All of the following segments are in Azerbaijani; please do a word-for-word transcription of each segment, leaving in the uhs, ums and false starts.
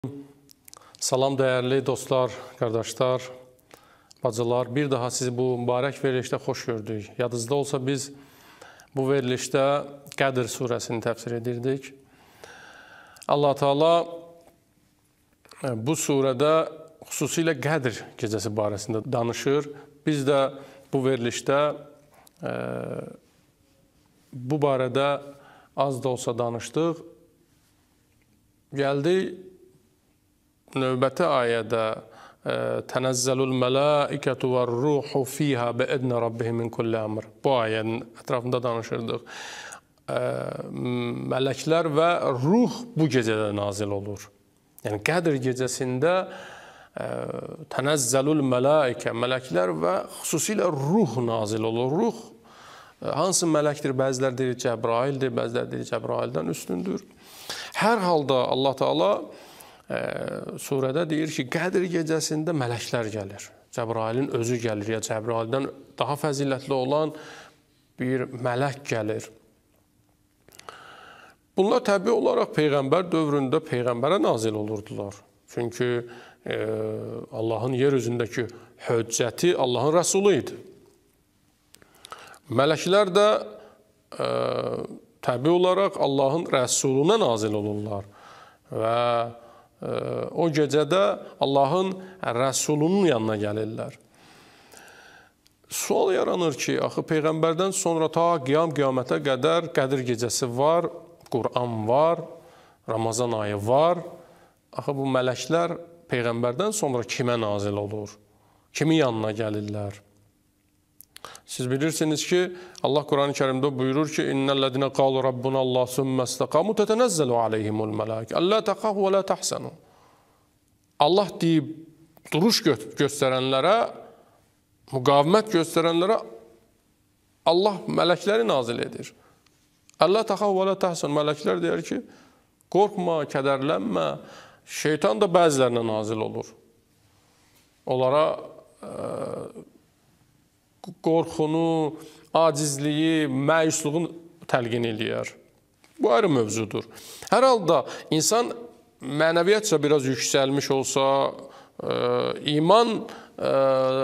Salam dəyərli dostlar, qardaşlar, bacılar. Bir daha sizi bu mübarək verilişdə xoş gördük. Yadınızda olsa biz bu verilişdə Qədr surəsini təfsir edirdik. Allah Teala bu surədə xüsusilə Qədr gecəsi barəsində danışır. Biz də bu verilişdə e, bu barədə az da olsa danışdıq. Gəldik növbəti ayədə tənəzzəlul mələikətü və ruhu fiyhə bi'idni rabbihim min kulli əmr. Bu ayənin ətrafında danışırdıq. Mələklər və ruh bu gecədə nazil olur. Yəni Qədr gecəsində tənəzzəlul mələikə, mələklər və xüsusilə ruh nazil olur. Ruh hansı mələkdir? Bəzilər deyir Cəbraildir, bəzilər deyir Cəbraildən üstündür. Hər halda Allah Teala surədə deyir ki, Qədr gecəsində mələklər gəlir. Cəbrailin özü gəlir, ya Cəbraildən daha fəzilətli olan bir mələk gəlir. Bunlar təbii olaraq Peyğəmbər dövründə Peyğəmbərə nazil olurdular. Çünki e, Allahın yer üzündəki höccəti Allahın rəsulu idi. Mələklər də e, təbii olaraq Allahın rəsuluna nazil olurlar. Və o gecədə Allahın rəsulunun yanına gəlirlər. Sual yaranır ki, axı Peyğəmbərdən sonra ta qiyam qiyamətə qədər Qədr gecəsi var, Quran var, Ramazan ayı var. Axı bu mələklər Peyğəmbərdən sonra kimə nazil olur? Kimin yanına gəlirlər? Siz bilirsiniz ki, Allah Quran-ı Kərimdə buyurur ki, İnnellezine qalu rabbunallah sümme istaqamu tetenezzelu aleyhimul melaike alla taqahu və la tahsanu. Allah deyib duruş gö göstərənlərə, müqavimət göstərənlərə Allah mələkləri nazil edir. Allah taqahu və la tahsanu. Mələklər deyir ki, qorxma, kədərlənmə. Şeytan da bəzilərinə nazil olur. Onlara e, qorxunu, acizliyi, məyusluğunu təlqin eləyər. Bu ayrı mövzudur. Hər halda insan mənəviyyatca biraz yüksəlmiş olsa, e, iman e,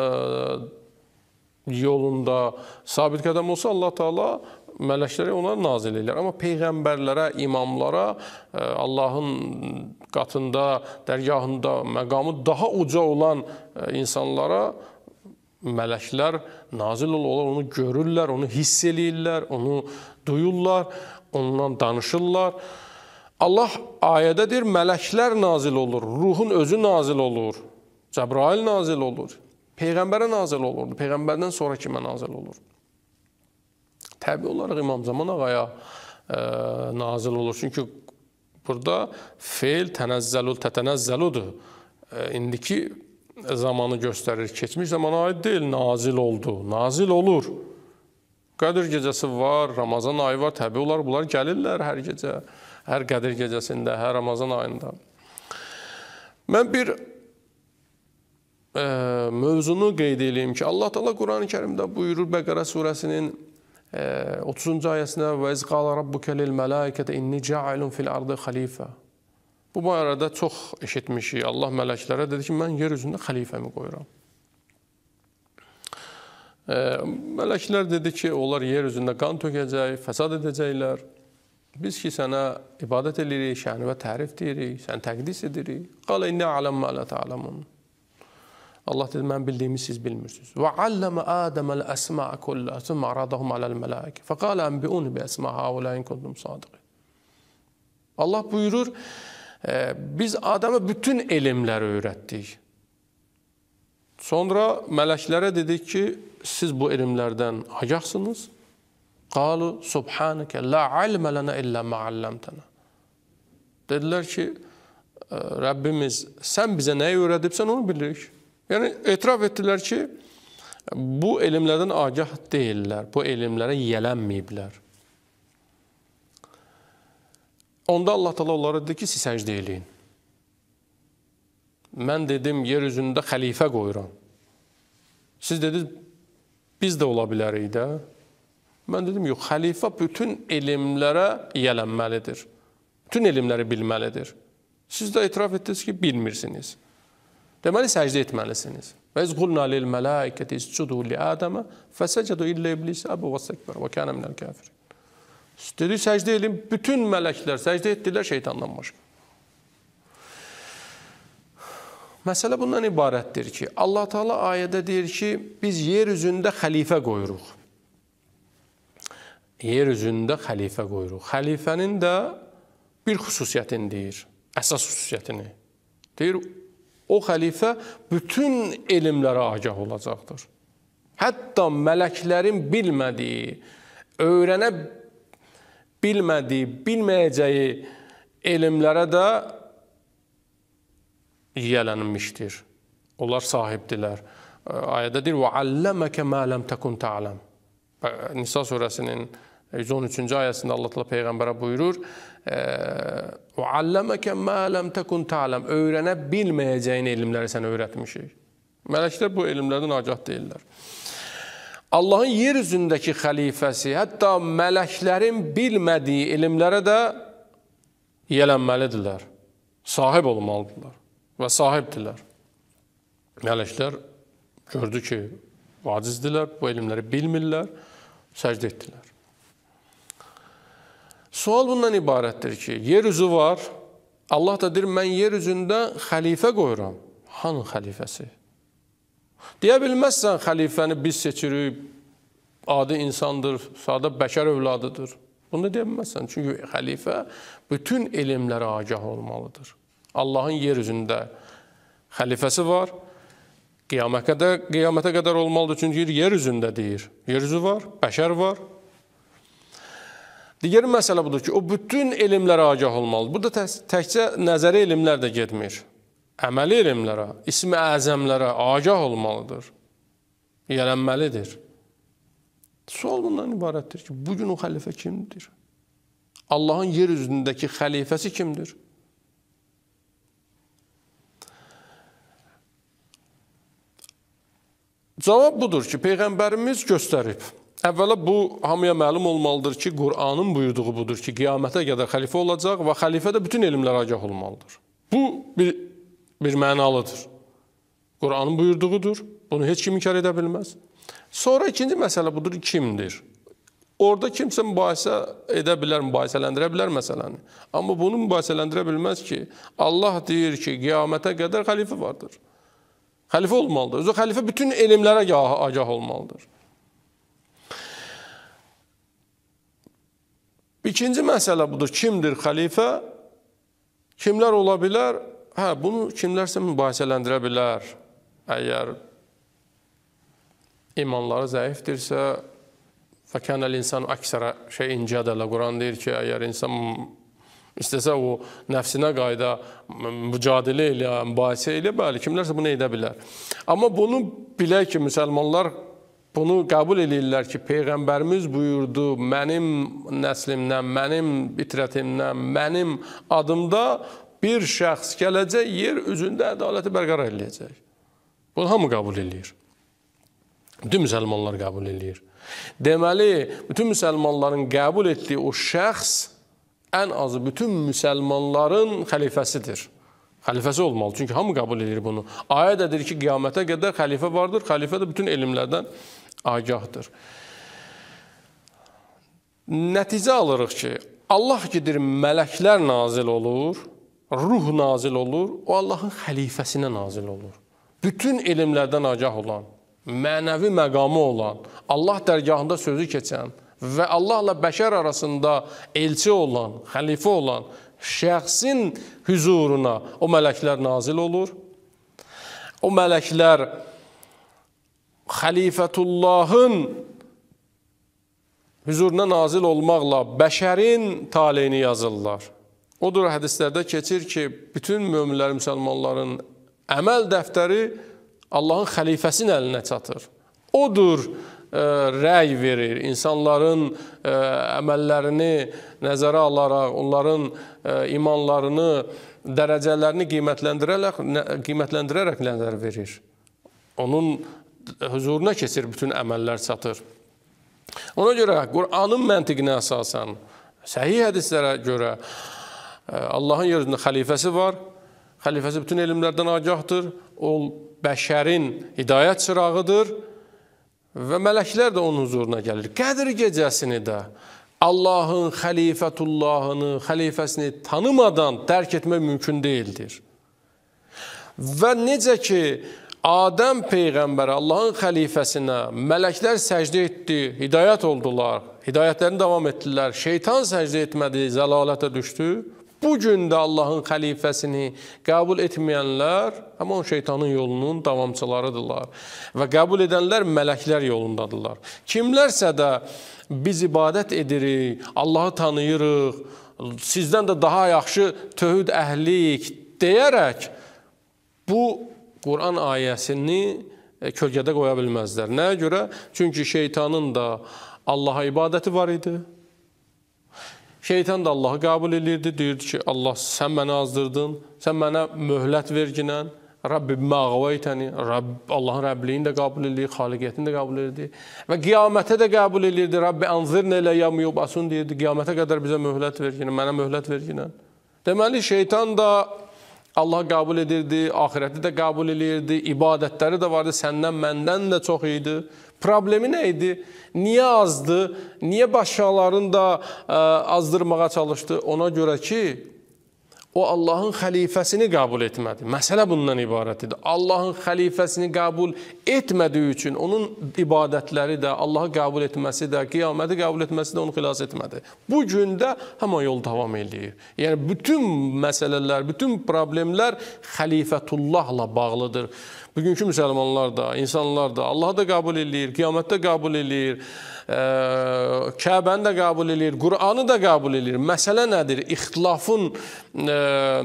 yolunda sabit qədəm olsa, Allah Teala mələkləri onlara nazil edir. Amma peyğəmbərlərə, imamlara e, Allahın qatında, dərgahında məqamı daha uca olan e, insanlara mələklər nazil olur, onu görürlər, onu hiss eləyirlər, onu duyurlar, ondan danışırlar. Allah ayədə deyir, mələklər nazil olur, ruhun özü nazil olur, Cəbrail nazil olur, Peyğəmbərə nazil olurdu, Peyğəmbərdən sonra kimə nazil olur? Təbii olaraq İmam Zaman ağaya e, nazil olur, çünki burada feil tənəzzəlul, tətənəzzəludur. E, indiki zamanı göstərir. Keçmiş zamana aid deyil, nazil oldu. Nazil olur. Qədr gecəsi var, Ramazan ayı var. Təbii olar, bunlar gəlirlər hər gecə. Hər Qədr gecəsində, hər Ramazan ayında. Mən bir e, mövzunu qeyd edeyim ki, Allah Teala Quran-ı Kərimdə buyurur Bəqərə surəsinin e, otuzuncu ayəsində və iz qala rabbuke lil mələikətə inni ca'ilun fil ardı xalifə. Bu barədə çox eşitmişik. Allah mələklərə dedi ki, mən yer üzündə xəlifəmi qoyuram. E, mələklər dedi ki, onlar yer üzündə qan tökəcək, fəsad edəcəklər. Biz ki, sənə ibadət edirik, şəni və tərif deyirik, səni təqdis edirik. Qalə inni a'ləm mə lə ta'ləmun. Allah dedi, mən bildiyimi siz bilmirsiniz. Və alləmə Ədəməl əsma'a kullə, sümmə aradahum aləl mələikə. Fəqalə ənbi'uni bi əsma haulâin kuntum sadiqin. Allah buyurur, biz Adəmə bütün elmləri öyrətdik. Sonra mələklərə dedik ki, siz bu elmlərdən agahsınız. Qalu subhanəkə la ilmə lənə illə mə alləmtənə. Dedilər ki, Rəbbimiz, sən bizə nəyi öyrədibsən, onu bilirik. Yəni, etiraf etdilər ki, bu elmlərdən agah deyirlər, bu elmlərə yiyələnməyiblər. Onda Allah Teala onlara dedi ki, siz səcdə eləyin. Mən dedim, yer üzündə xəlifə qoyuram. Siz dediniz, biz də ola bilərik də. Mən dedim, yox, xəlifə bütün elmlərə yiyələnməlidir. Bütün elmləri bilməlidir. Siz də etiraf etdiniz ki, bilmirsiniz. Deməli, səcdə etməlisiniz. Və iz qulna lil mələikəti iscudu li Adəmə fəsəcədu illə iblisə əbu və səkbər və kənə minəl kəfirin. Dedi, səcdə edin, bütün mələklər səcdə etdilər şeytandan başqa. Məsələ bundan ibarətdir ki, Allah Teala ayədə deyir ki, biz yer üzündə xəlifə qoyuruq. Yer üzündə xəlifə qoyuruq. Xəlifənin də bir xüsusiyyətini deyir, əsas xüsusiyyətini. Deyir, o xəlifə bütün elmlərə agah olacaqdır. Hətta mələklərin bilmədiyi, öyrənə bilmədiyi, bilməyəcəyi elmlərə də yiyələnmişdir. Onlar sahibdirlər. Ayədə deyir, وَعَلَّمَكَ مَا لَمْ تَكُنْ تَعْلَمْ. Nisa surəsinin yüz on üçüncü ayəsində Allah Teala Peyğəmbərə buyurur, وَعَلَّمَكَ مَا لَمْ تَكُنْ تَعْلَمْ. Öyrənə bilməyəcəyin elmləri sənə öyrətmişik. Mələklər bu elmlərdən agah deyirlər. Allahın yer üzündəki xəlifəsi, hətta mələklərin bilmədiyi elmlərə də yiyələnməlidirlər. Sahib olmalıdırlar və sahibdirlər. Mələklər gördü ki, acizdirlər, bu elmləri bilmirlər, səcdə etdilər. Sual bundan ibarətdir ki, yer üzü var, Allah da deyir, mən yer üzündə xəlifə qoyuram. Hanı xəlifəsi? Deyə bilməzsən, xəlifəni biz seçirik, adi insandır, sadə bəşər övladıdır. Bunu deyə bilməzsən, çünki xəlifə bütün elmlərə agah olmalıdır. Allahın yer üzündə xəlifəsi var, qiyamətə qədər, qiyamətə qədər olmalıdır, çünki yer üzündə deyir. Yer üzü var, bəşər var. Digər məsələ budur ki, o bütün elmlərə agah olmalıdır. Burada tək, təkcə nəzəri elmlər də getmir. Əməli elmlərə, ismi əzəmlərə agah olmalıdır. Yiyələnməlidir. Sual bundan ibarətdir ki, bugün o xəlifə kimdir? Allahın yer üzündəki xəlifəsi kimdir? Cavab budur ki, Peyğəmbərimiz göstərib. Əvvəla bu hamıya məlum olmalıdır ki, Qur'anın buyurduğu budur ki, qiyamətə qədər xəlifə olacaq və xəlifədə bütün elmlər agah olmalıdır. Bu bir, bir mənalıdır. Qur'anın buyurduğudur. Bunu heç kim inkar edə bilməz. Sonra ikinci məsələ budur, kimdir? Orada kimsə mübahisə edə bilər, mübahisələndirə bilər məsələni. Amma bunu mübahisələndirə bilməz ki, Allah deyir ki, qiyamətə qədər xəlifə vardır. Xəlifə olmalıdır. Özü xəlifə bütün elmlərə agah olmalıdır. İkinci məsələ budur, kimdir xəlifə? Kimlər ola bilər? Hə, bunu kimlərsə mübahisələndirə bilər. Əgər imanları zəifdirsə, fəkənəl insan əksərə şey incədələ. Quran deyir ki, əgər insan istəsə o nəfsinə qayda mücadilə elə, mübahisə elə, bəli, kimlərsə bunu edə bilər. Amma bunu bilək ki, müsəlmanlar bunu qəbul edirlər ki, Peyğəmbərimiz buyurdu, mənim nəslimdən, mənim itrətimdən, mənim adımda bir şəxs gələcək, yer üzündə ədaləti bərqərar eləyəcək. Bunu hamı qəbul edir. Bütün müsəlmanlar qəbul edir. Deməli, bütün müsəlmanların qəbul etdiyi o şəxs ən azı bütün müsəlmanların xəlifəsidir. Xəlifəsi olmalı, çünki hamı qəbul edir bunu. Ayə də deyir ki, qiyamətə qədər xəlifə vardır, xəlifə də bütün elmlərdən agahdır. Nəticə alırıq ki, Allah gedir, mələklər nazil olur, ruh nazil olur, o Allahın xəlifəsinə nazil olur. Bütün elmlərdən agah olan, mənəvi məqamı olan, Allah dərgahında sözü keçən və Allahla bəşər arasında elçi olan, xəlifə olan şəxsin hüzuruna o mələklər nazil olur. O mələklər xəlifətullahın hüzuruna nazil olmaqla bəşərin taleyini yazırlar. Odur, hədislərdə keçir ki, bütün möminlər, müsəlmanların əməl dəftəri Allahın xəlifəsinin əlinə çatır. Odur, ə, rəy verir, insanların ə, əməllərini nəzərə alaraq, onların ə, imanlarını, dərəcələrini qiymətləndirərək, qiymətləndirərək nəzər verir. Onun huzuruna keçir, bütün əməllər çatır. Ona görə Qur'anın məntiqinə əsasən, səhih hədislərə görə Allahın yeryüzündə xəlifəsi var. Xəlifəsi bütün elmlərdən agahdır. O, bəşərin hidayət çırağıdır və mələklər də onun huzuruna gəlir. Qədr gecəsini də Allahın xəlifətullahını, xəlifəsini tanımadan dərk etmək mümkün deyildir. Və necə ki, Adəm Peyğəmbərə, Allahın xəlifəsinə mələklər səcdə etdi, hidayət oldular, hidayətlərini davam etdilər, şeytan səcdə etmədi, zəlalətə düşdü. Bugün də Allahın xəlifəsini qəbul etməyənlər, amma o şeytanın yolunun davamçılarıdırlar. Və qəbul edənlər mələklər yolundadırlar. Kimlərsə də biz ibadət edirik, Allahı tanıyırıq, sizdən də daha yaxşı tövhid əhliyik deyərək, bu Quran ayəsini kölgədə qoya bilməzlər. Nəyə görə? Çünki şeytanın da Allaha ibadəti var idi. Şeytan da Allahı qəbul edirdi, deyirdi ki, Allah sən məni azdırdın, sən mənə möhlət verginən, Rabbi məğvəytəni, Allahın Rəbliğini də qəbul edir, xaliqiyyətini də qəbul edir və qiyamətə də qəbul edirdi, Rabbi anzirnə ilə yəvmi yub'asun deyirdi, qiyamətə qədər bizə möhlət verginən, mənə möhlət verginən. Deməli, şeytan da Allahı qəbul edirdi, axirəti də qəbul edirdi, ibadətləri də vardı, səndən, məndən də çox idi. Problemi nə idi? Niyə azdı? Niyə başqalarını da ə, azdırmağa çalışdı? Ona görə ki, o Allahın xəlifəsini qəbul etmədi. Məsələ bundan ibarət idi. Allahın xəlifəsini qəbul etmədiyi üçün onun ibadətləri də, Allahı qəbul etməsi də, qiyaməti qəbul etməsi də onu xilas etmədi. Bu gün də həmin yol davam edir. Yəni, bütün məsələlər, bütün problemlər xəlifətullahla bağlıdır. Bugünkü müsəlmanlar da, insanlar da Allahı da qəbul edir, qiyamətdə qəbul edir, Kəbəni də qəbul edir, Qur'anı da qəbul edir. Məsələ nədir? İxtilafın e,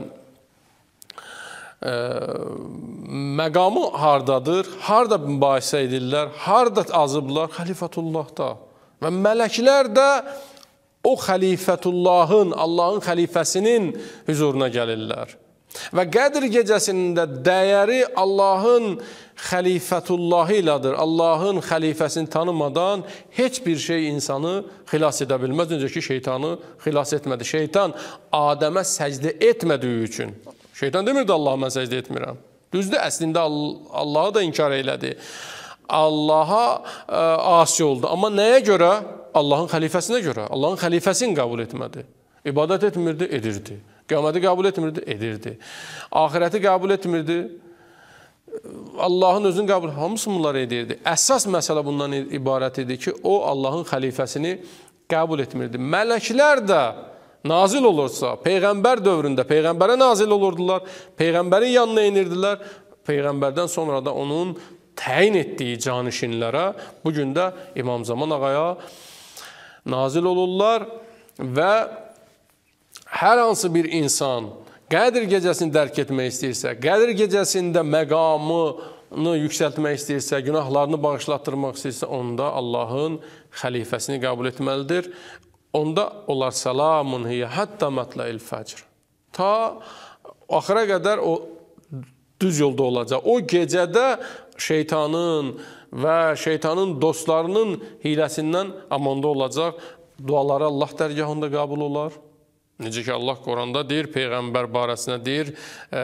e, məqamı hardadır? Harada mübahisə edirlər? Harada azıblar? Xəlifətullahda. Və mələklər də o xəlifətullahın, Allahın xəlifəsinin huzuruna gəlirlər. Və Qədr gecəsinin də dəyəri Allahın xəlifətullahı ilədir. Allahın xəlifəsini tanımadan heç bir şey insanı xilas edə bilməz. Necə ki, şeytanı xilas etmədi. Şeytan Adəmə səcdə etmədiyi üçün. Şeytan demirdi, Allaha mən səcdə etmirəm. Düzdür, əslində Allahı da inkar elədi. Allaha ə, asi oldu. Amma nəyə görə? Allahın xəlifəsinə görə. Allahın xəlifəsini qəbul etmədi. İbadət etmirdi, edirdi. Qiyaməti qəbul etmirdi, edirdi. Axirəti qəbul etmirdi, Allahın özünü qəbul, hamısı bunları edirdi. Əsas məsələ bundan ibarət idi ki, o Allahın xəlifəsini qəbul etmirdi. Mələklər də nazil olursa, Peyğəmbər dövründə Peyğəmbərə nazil olurdular, Peyğəmbərin yanına inirdilər, Peyğəmbərdən sonra da onun təyin etdiyi canişinlərə, bugün də İmam Zaman ağaya nazil olurlar və hər hansı bir insan Qədr gecəsini dərk etmək istəyirsə, Qədr gecəsində məqamını yüksəltmək istəyirsə, günahlarını bağışlatdırmaq istəyirsə, onda Allahın xəlifəsini qəbul etməlidir. Onda onlar salamun hiyə hətta mətləil fəcr. Ta axıra qədər o düz yolda olacaq. O gecədə şeytanın və şeytanın dostlarının hiləsindən amanda olacaq. Duaları Allah dərgahında qəbul olar. Necə ki, Allah Quranda deyir, Peyğəmbər barəsində deyir, e,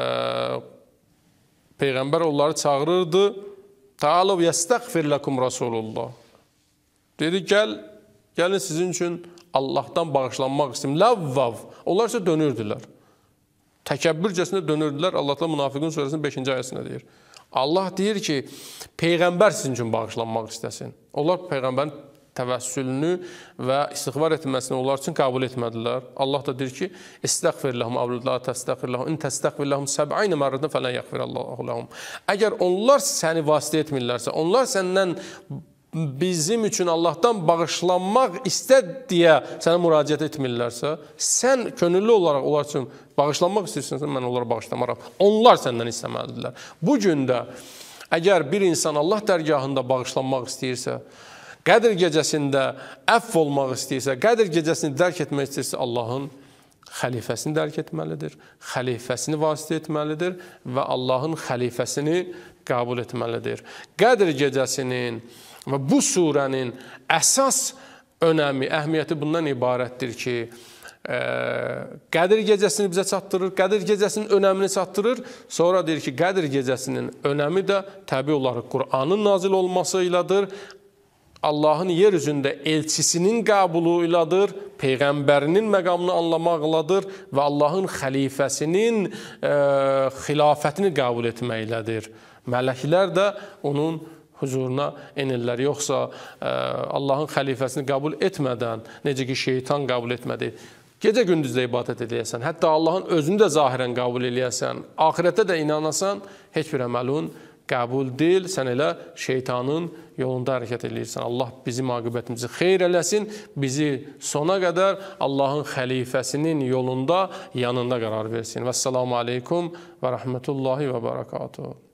Peyğəmbər onları çağırırdı, Ta'alav yəstəğfir ləkum Rasulullah. Dedi, gəl, gəlin sizin üçün Allahdan bağışlanmaq istəyim. Ləvvav. Onlar isə dönürdülər. Təkəbbürcəsində dönürdülər. Allah da Münafiqun surəsinin beşinci ayəsində deyir. Allah deyir ki, Peyğəmbər sizin üçün bağışlanmaq istəsin. Onlar Peyğəmbərin təvəssülünü və istiğfar etməsini onlar üçün qəbul etmədilər. Allah da deyir ki, İstəğfir ləhum, avlullah təstəğfir ləhum, in təstəğfir ləhum səb'ayni mərrədən fələn yəğfir Allahu ləhum. Əgər onlar səni vasitə etmirlərsə, onlar səndən bizim üçün Allahdan bağışlanmaq istə deyə sənə müraciət etmirlərsə, sən könüllü olaraq onlar üçün bağışlanmaq istəyirsənsə, mən onlara bağışlamaram. Onlar səndən istəməlidirlər. Bu gün də əgər bir insan Allah dərgahında bağışlanmaq istəyirsə, Qədr gecəsində əfv olmaq istəyirsə, Qədr gecəsini dərk etmək istəyirsə, Allahın xəlifəsini dərk etməlidir, xəlifəsini vasitə etməlidir və Allahın xəlifəsini qəbul etməlidir. Qədr gecəsinin və bu surənin əsas önəmi, əhmiyyəti bundan ibarətdir ki, Qədir gecəsini bizə çatdırır, Qədir gecəsinin önəmini çatdırır. Sonra deyir ki, Qədir gecəsinin önəmi də təbii olaraq Qur'anın nazil olması ilədir. Allahın yer üzündə elçisinin qəbulu ilədir, Peyğəmbərinin məqamını anlamaqladır və Allahın xəlifəsinin e, xilafətini qəbul etməklədir. Mələklər də onun huzuruna enirlər. Yoxsa e, Allahın xəlifəsini qəbul etmədən, necə ki şeytan qəbul etmədi, gecə gündüz də ibadət edəyəsən, hətta Allahın özünü də zahirən qəbul eləyəsən, axirətə də inanasan, heç bir əməlun qəbul deyil, sən elə şeytanın yolunda hərəkət edirsən. Allah bizim aqibətimizi xeyr eləsin, bizi sona qədər Allahın xəlifəsinin yolunda, yanında qərar versin. Vəssalamu aleykum və rəhmətullahi və bərəkatuhu.